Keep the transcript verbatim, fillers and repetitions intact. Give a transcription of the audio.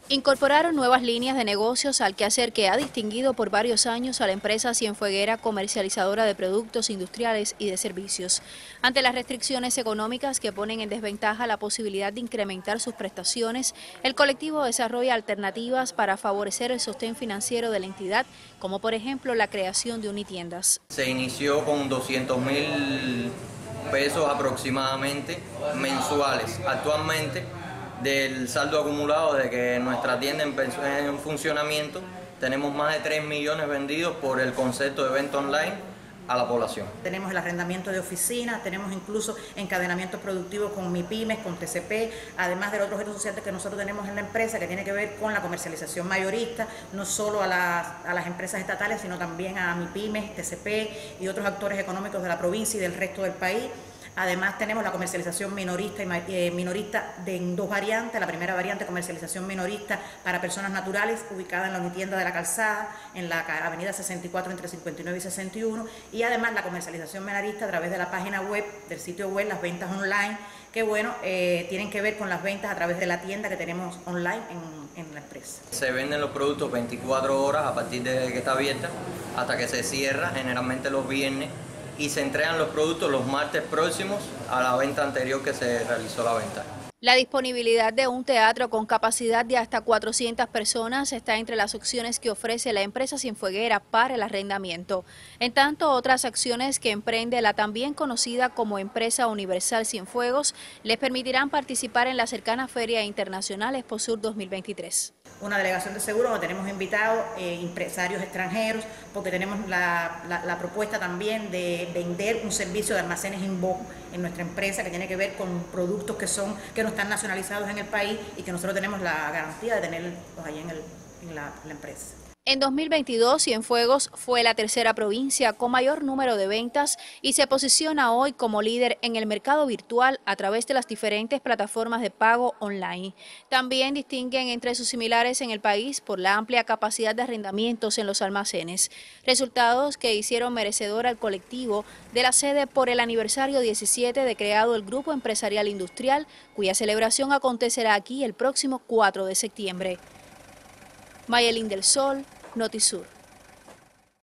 Incorporaron nuevas líneas de negocios al quehacer que ha distinguido por varios años a la empresa Cienfueguera, comercializadora de productos industriales y de servicios. Ante las restricciones económicas que ponen en desventaja la posibilidad de incrementar sus prestaciones, el colectivo desarrolla alternativas para favorecer el sostén financiero de la entidad, como por ejemplo la creación de unitiendas. Se inició con doscientos mil pesos aproximadamente mensuales. Actualmente, del saldo acumulado de que nuestra tienda empezó en funcionamiento, tenemos más de tres millones vendidos por el concepto de venta online a la población. Tenemos el arrendamiento de oficinas, tenemos incluso encadenamiento productivo con MIPYMES, con T C P, además del otro objeto social que nosotros tenemos en la empresa que tiene que ver con la comercialización mayorista, no solo a las, a las empresas estatales, sino también a MIPYMES, T C P y otros actores económicos de la provincia y del resto del país. Además tenemos la comercialización minorista y eh, minorista de, en dos variantes. La primera variante, comercialización minorista para personas naturales, ubicada en la unitienda de la Calzada, en la avenida sesenta y cuatro entre cincuenta y nueve y sesenta y uno. Y además la comercialización minorista a través de la página web, del sitio web, las ventas online, que bueno, eh, tienen que ver con las ventas a través de la tienda que tenemos online en, en la empresa. Se venden los productos veinticuatro horas a partir de que está abierta hasta que se cierra, generalmente los viernes, y se entregan los productos los martes próximos a la venta anterior que se realizó la venta. La disponibilidad de un teatro con capacidad de hasta cuatrocientas personas está entre las opciones que ofrece la empresa Cienfueguera para el arrendamiento. En tanto, otras acciones que emprende la también conocida como Empresa Universal Cienfuegos les permitirán participar en la cercana Feria Internacional Exposur dos mil veintitrés. Una delegación de seguro donde tenemos invitados eh, empresarios extranjeros, porque tenemos la, la, la propuesta también de vender un servicio de almacenes in bulk en nuestra empresa que tiene que ver con productos que son que no están nacionalizados en el país y que nosotros tenemos la garantía de tenerlos ahí en, el, en la, la empresa. En dos mil veintidós, Cienfuegos fue la tercera provincia con mayor número de ventas y se posiciona hoy como líder en el mercado virtual a través de las diferentes plataformas de pago online. También distinguen entre sus similares en el país por la amplia capacidad de arrendamientos en los almacenes, resultados que hicieron merecedor al colectivo de la sede por el aniversario diecisiete de creado el Grupo Empresarial Industrial, cuya celebración acontecerá aquí el próximo cuatro de septiembre. Mayelín del Sol, Notisur.